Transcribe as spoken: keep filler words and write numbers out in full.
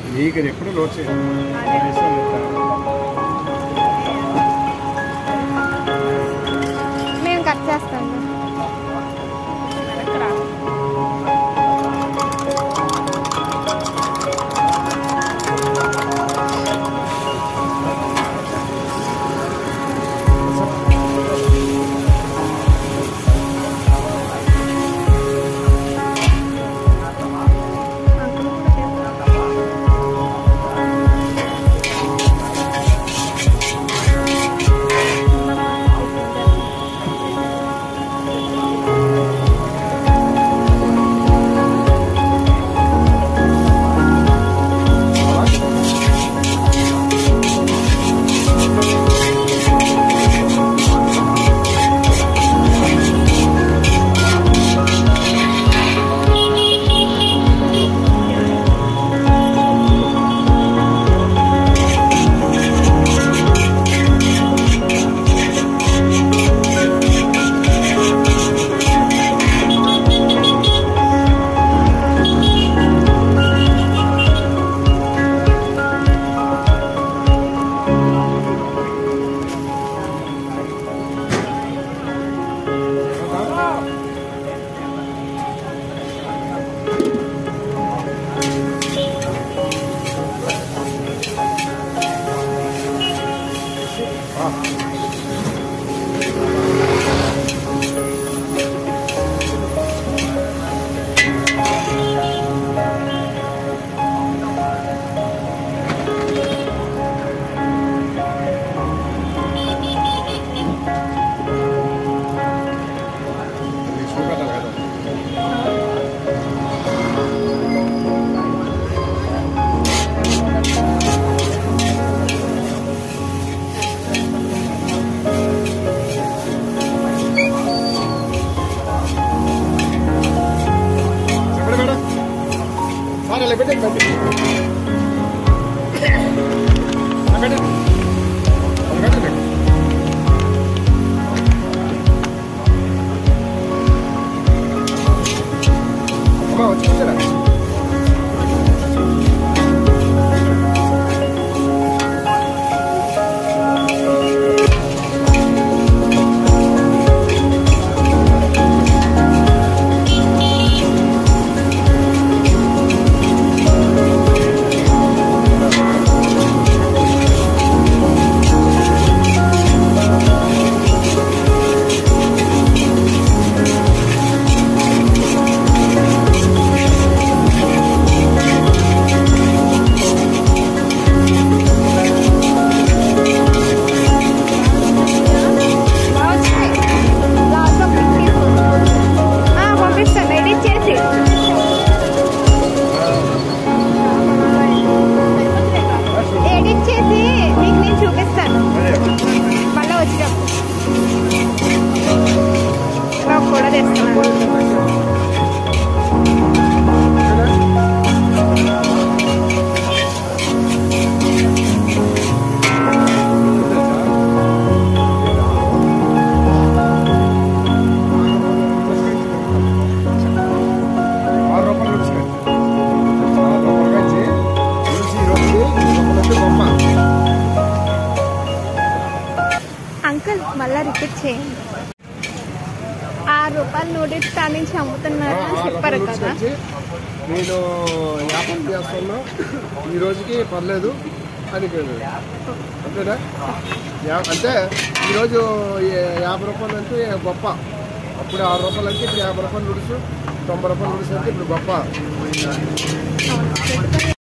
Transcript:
నీకు ఎప్పుడు లోడ్ చేయాలి నేను కట్ చేస్తాను. అంకుల్ మళ్ళా రిపీట్ చేయండి. ఆరు రూపాయలు నూడిల్స్ నుంచి అమ్ముతున్నారు చెప్పారు కదా. నేను వ్యాపారం చేస్తున్నా, ఈ రోజుకి పర్లేదు అని అంతేనా? అంటే ఈరోజు యాభై రూపాయలు అంటే గొప్ప, అప్పుడు ఆరు రూపాయలు అంటే ఇప్పుడు యాభై రూపాయలు నూడిల్స్, తొంభై రూపాయలు నూడిల్స్ అంటే ఇప్పుడు గొప్ప.